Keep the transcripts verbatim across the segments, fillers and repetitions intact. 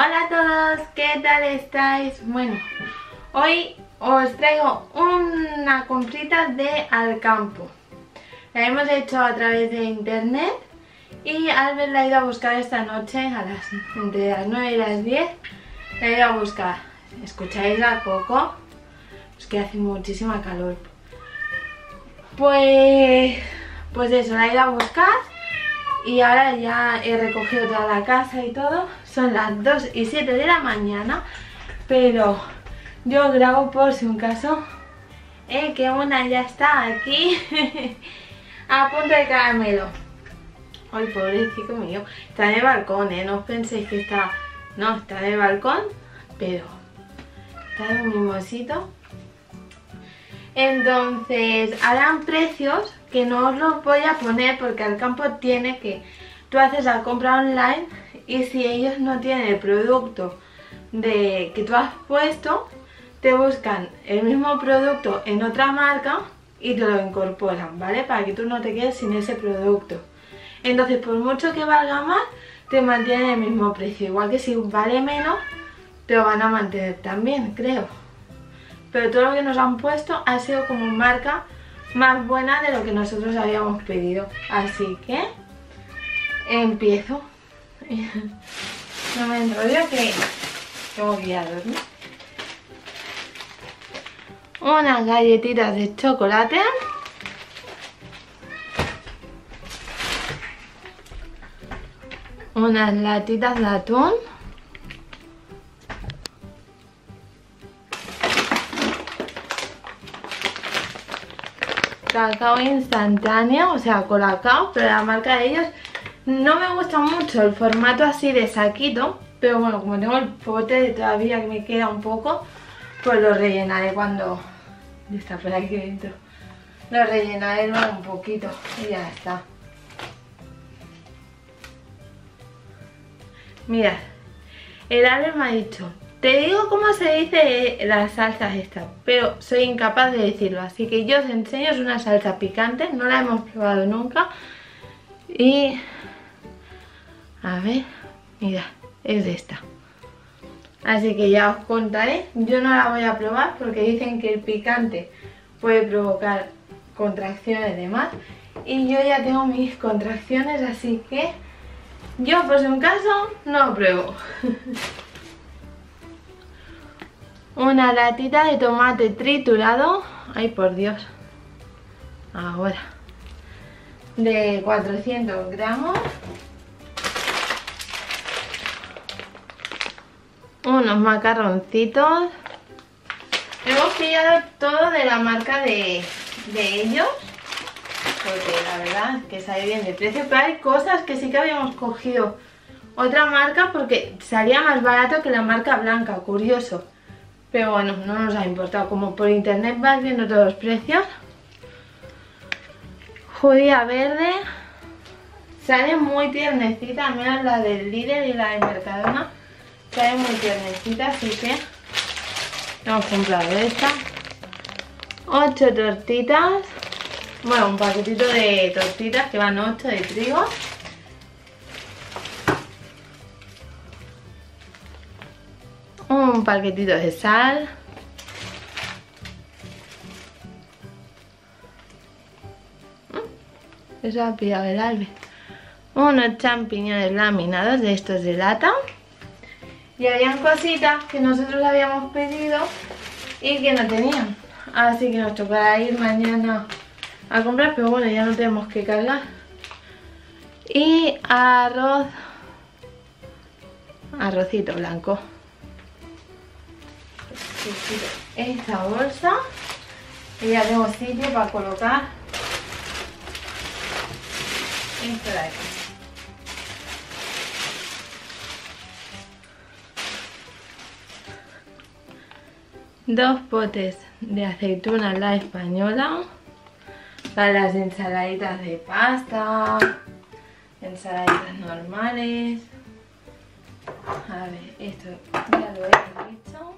Hola a todos, ¿qué tal estáis? Bueno, hoy os traigo una comprita de Alcampo. La hemos hecho a través de internet y Albert la ha ido a buscar esta noche a las, entre las nueve y las diez. La he ido a buscar. ¿Escucháis la Coco? Es que hace muchísima calor. Pues, pues eso, la he ido a buscar y ahora ya he recogido toda la casa y todo. Son las dos y siete de la mañana, pero yo grabo por si un caso. Eh, que una ya está aquí a punto de caramelo. Ay, pobrecito mío. Está en el balcón, eh. No os penséis que está... No, está en el balcón, pero está de un mimosito. Entonces, harán precios que no os los voy a poner porque Alcampo tiene que... Tú haces la compra online y si ellos no tienen el producto de que tú has puesto, te buscan el mismo producto en otra marca y te lo incorporan, ¿vale? Para que tú no te quedes sin ese producto. Entonces, por mucho que valga más, te mantienen el mismo precio. Igual que si vale menos, te lo van a mantener también, creo. Pero todo lo que nos han puesto ha sido como marca más buena de lo que nosotros habíamos pedido. Así que empiezo. No me enrollo que tengo que ir a dormir. Unas galletitas de chocolate. Unas latitas de atún. Cacao instantáneo, o sea, Colacao, pero la marca de ellos. No me gusta mucho el formato así de saquito, pero bueno, como tengo el pote todavía que me queda un poco, pues lo rellenaré cuando... Está por aquí dentro. Lo rellenaré luego un poquito y ya está. Mirad, el Albert me ha dicho, te digo cómo se dice las salsas estas, pero soy incapaz de decirlo, así que yo os enseño. Es una salsa picante, no la hemos probado nunca. Y... a ver, mira, es esta. Así que ya os contaré. Yo no la voy a probar porque dicen que el picante puede provocar contracciones y demás. Y yo ya tengo mis contracciones, así que yo por si un caso no lo pruebo. Una latita de tomate triturado. Ay, por Dios. Ahora. De cuatrocientos gramos. Unos macarroncitos. Hemos pillado todo de la marca de, de ellos, porque la verdad es que sale bien de precio. Pero hay cosas que sí que habíamos cogido otra marca porque salía más barato que la marca blanca, curioso. Pero bueno, no nos ha importado. Como por internet vas viendo todos los precios. Judía verde. Sale muy tiernecita, al menos la del Lidl y la de Mercadona. Sale muy tiernecita, así que hemos comprado esta. ocho tortitas. Bueno, un paquetito de tortitas que van ocho de trigo. Un paquetito de sal. Eso ha pillado el Albert. Unos champiñones laminados de estos de lata. Y habían cositas que nosotros habíamos pedido y que no tenían. Así que nos tocará ir mañana a comprar, pero bueno, ya no tenemos que cargar. Y arroz. Arrocito blanco. Esta bolsa. Y ya tengo sitio para colocar esto de aquí. Dos potes de aceituna la española para las ensaladitas de pasta, ensaladitas normales. A ver, esto ya lo he dicho.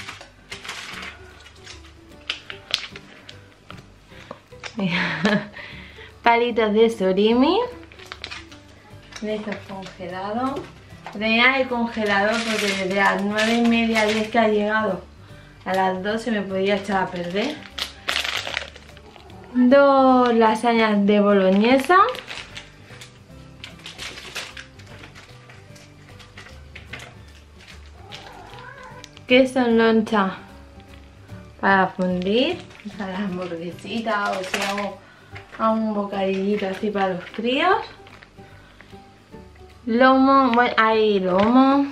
Mira, palitos de surimi, de estos congelados. tenía el congelador porque desde las nueve y media a diez que ha llegado a las doce me podía echar a perder. Dos lasañas de boloñesa. Queso en loncha para fundir, para las hamburguesitas o si hago, hago un bocadillito así para los críos. Lomo, bueno, hay lomo,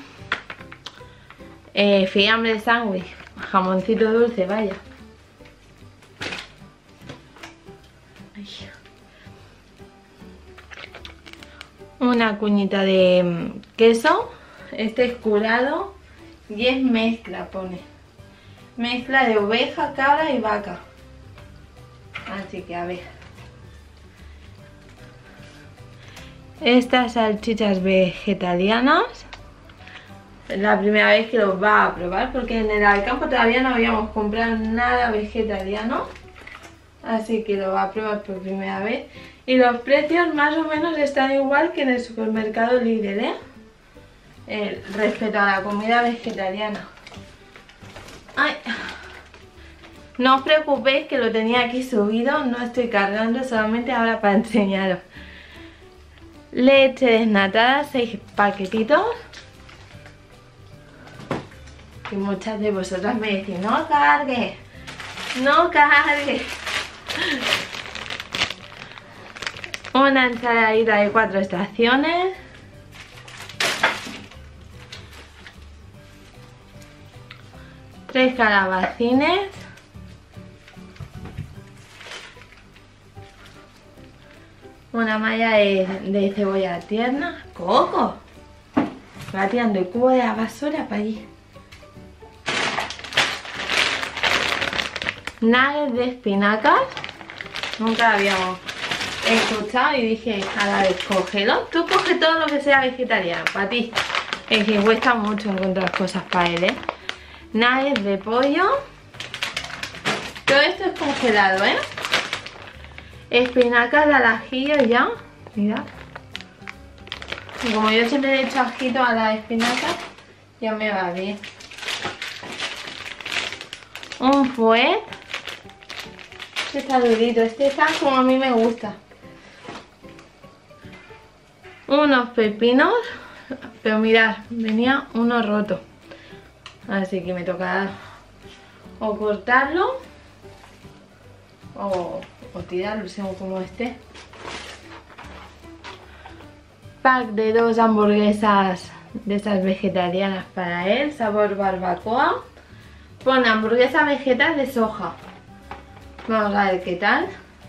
eh, fiambre de sándwich, jamoncito dulce, vaya. Ay. Una cuñita de queso, este es curado y es mezcla, pone. Mezcla de oveja, cabra y vaca. Así que a ver. Estas salchichas vegetarianas. Es la primera vez que los va a probar porque en el Alcampo todavía no habíamos comprado nada vegetariano. Así que lo va a probar por primera vez. Y los precios más o menos están igual que en el supermercado Lidl, ¿eh? Eh, respecto a la comida vegetariana. Ay. No os preocupéis que lo tenía aquí subido, no estoy cargando, solamente ahora para enseñaros. Leche desnatada, seis paquetitos. Y muchas de vosotras me decís, no cargue, no cargue. Una ensaladita de cuatro estaciones. Tres calabacines. Una malla de, de cebolla tierna. ¡Coco! Va tirando el cubo de la basura para allí. Nuggets de espinacas. Nunca la habíamos escuchado y dije a la vez, cógelo. Tú coge todo lo que sea vegetariano, para ti. Es que cuesta mucho encontrar cosas para él, ¿eh? Nuggets de pollo. Todo esto es congelado, ¿eh? Espinacas al ajillo ya. Mira. Y como yo siempre le he hecho ajito a las espinacas, ya me va bien. Un fuet. Este está durito. Este está como a mí me gusta. Unos pepinos. Pero mirad, venía uno roto. Así que me toca o cortarlo o, o tirarlo según como esté. Pack de dos hamburguesas de estas vegetarianas para él, sabor barbacoa. Pone hamburguesa vegetal de soja. Vamos a ver qué tal.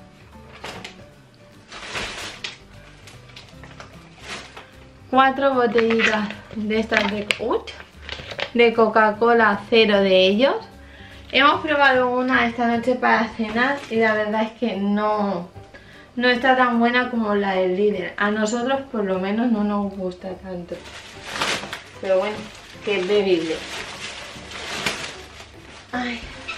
Cuatro botellitas de estas de... ¡Uy! De Coca-Cola cero de ellos. Hemos probado una esta noche para cenar y la verdad es que no, no está tan buena como la del líder. A nosotros por lo menos no nos gusta tanto. Pero bueno, que es bebible. Ay.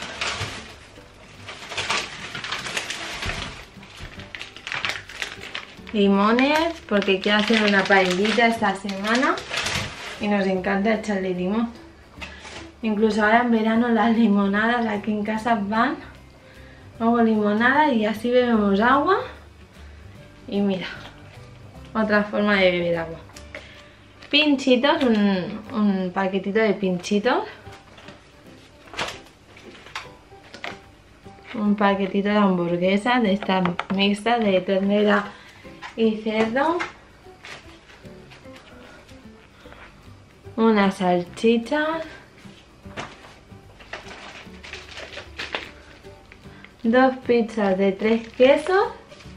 Limones, porque quiero hacer una paellita esta semana y nos encanta echarle limón. Incluso ahora en verano las limonadas aquí en casa van. Hago limonada y así bebemos agua. Y mira, otra forma de beber agua. Pinchitos, un, un paquetito de pinchitos. Un paquetito de hamburguesas de estas mixtas de ternera y cerdo. Unas salchichas. Dos pizzas de tres quesos.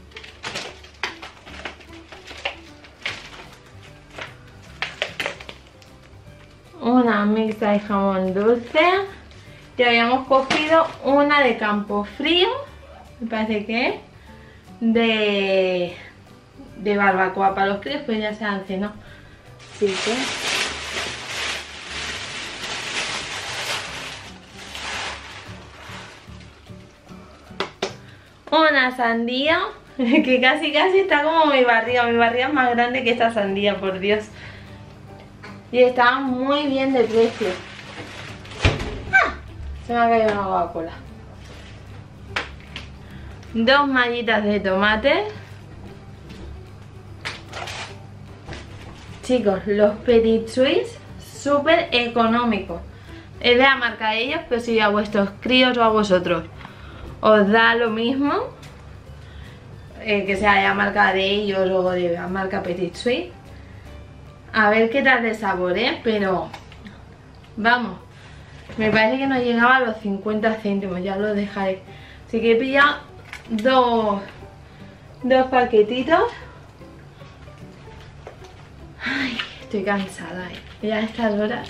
Una mixta de jamón dulce. Y habíamos cogido una de Campofrío, me parece que es, de, de barbacoa para los críos, pues ya se han cenado. Así que... una sandía, que casi casi está como mi barriga. Mi barriga es más grande que esta sandía, por Dios. y estaban muy bien de precio. ¡Ah! Se me ha caído una Coca-Cola. Dos mallitas de tomate. Chicos, los Petit Suisse súper económicos. Es de la marca de ellos, pero si a vuestros críos o a vosotros os da lo mismo, eh, que sea de la marca de ellos o de la marca Petit Suisse, a ver qué tal de sabor, ¿eh? Pero vamos, me parece que no llegaba a los cincuenta céntimos, ya lo dejaré. Así que he pillado dos, dos paquetitos. Ay, estoy cansada, ¿eh? Ya a estas horas.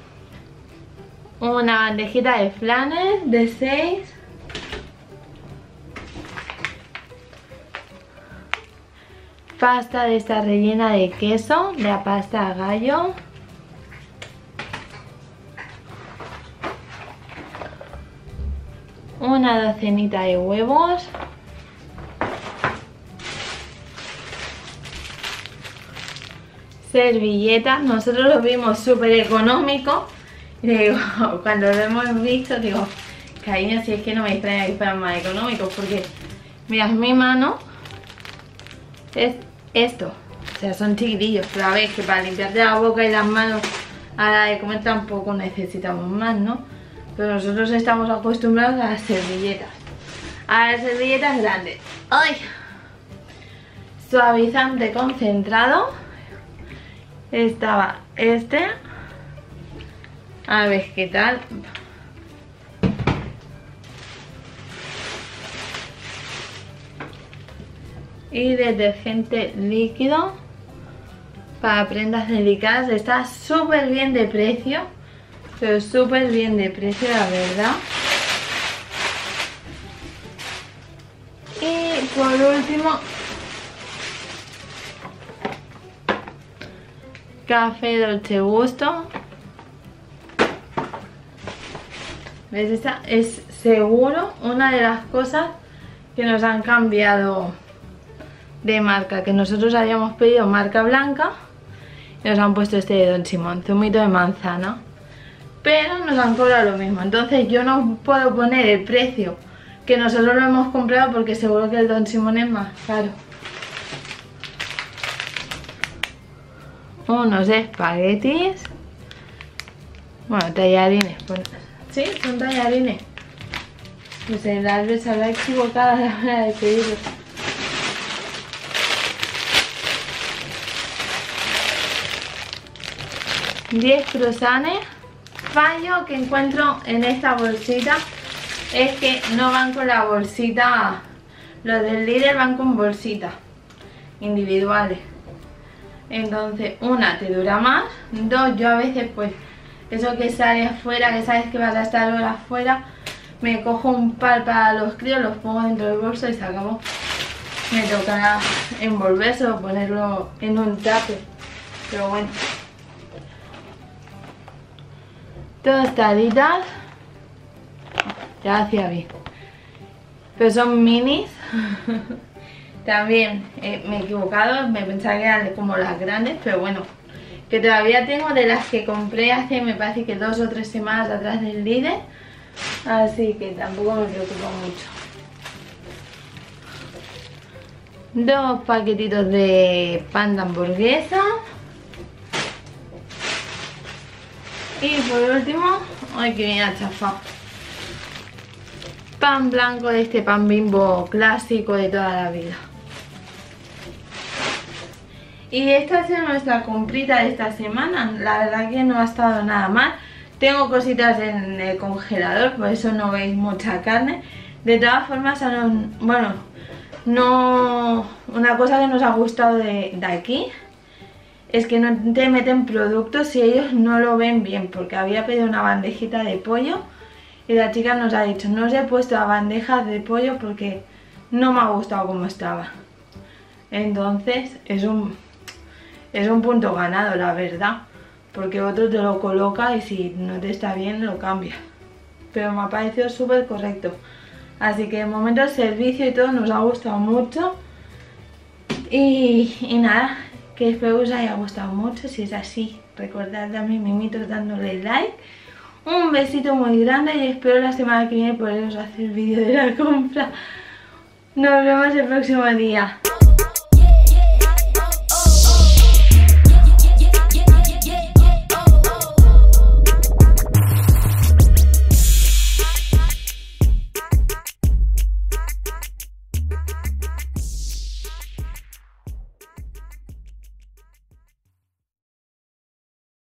Una bandejita de flanes de seis. Pasta de esta rellena de queso, de la pasta gallo. Una docenita de huevos. Servilletas, nosotros lo vimos súper económico. Y digo, cuando lo hemos visto, digo, cariño, si es que no me extraña que fueran más económicos, porque mirad mi mano, es esto, o sea, son chiquitillos, pero a ver, que para limpiarte la boca y las manos a la de comer tampoco necesitamos más, ¿no? Pero nosotros estamos acostumbrados a las servilletas, a las servilletas grandes. ¡Ay! Suavizante concentrado. Estaba este. A ver qué tal. Y detergente líquido para prendas delicadas. Está súper bien de precio, pero súper bien de precio, la verdad. Y por último, café Dolce Gusto. ¿Ves? Esta es seguro una de las cosas que nos han cambiado de marca, que nosotros habíamos pedido marca blanca y nos han puesto este de Don Simón, zumito de manzana, pero nos han cobrado lo mismo. Entonces yo no puedo poner el precio que nosotros lo hemos comprado, porque seguro que el Don Simón es más caro. Unos espaguetis, bueno, tallarines, pues, sí, son tallarines. Pues el Albert se habrá equivocado a la hora de pedirlos. diez croissants. Fallo que encuentro en esta bolsita es que no van con la bolsita. Los del líder van con bolsitas individuales. Entonces, una, te dura más. Dos, yo a veces pues eso que sale afuera, que sabes que vas a estar horas afuera, me cojo un par para los críos, los pongo dentro del bolso y se acabó. Me tocará envolverse o ponerlo en un tupper, pero bueno. Tostaditas, ya hacía bien, pero son minis. También eh, me he equivocado, me pensaba que eran como las grandes, pero bueno, que todavía tengo de las que compré hace, me parece que dos o tres semanas atrás del líder, así que tampoco me preocupo mucho. Dos paquetitos de pan de hamburguesa. Y por último, ay, que bien achafado, pan blanco de este pan Bimbo clásico de toda la vida. Y esta ha sido nuestra comprita de esta semana. La verdad que no ha estado nada mal. Tengo cositas en el congelador, por eso no veis mucha carne. De todas formas, bueno, no, una cosa que nos ha gustado de, de aquí es que no te meten productos si ellos no lo ven bien, porque había pedido una bandejita de pollo y la chica nos ha dicho, no os he puesto a bandejas de pollo porque no me ha gustado como estaba. Entonces es un, es un punto ganado, la verdad, porque otro te lo coloca y si no te está bien lo cambia. Pero me ha parecido súper correcto. Así que de momento el servicio y todo nos ha gustado mucho. Y, y nada, que espero que os haya gustado mucho. Si es así, recordad a mis mimitos dándole like. Un besito muy grande y espero la semana que viene poderos hacer vídeo de la compra. Nos vemos el próximo día.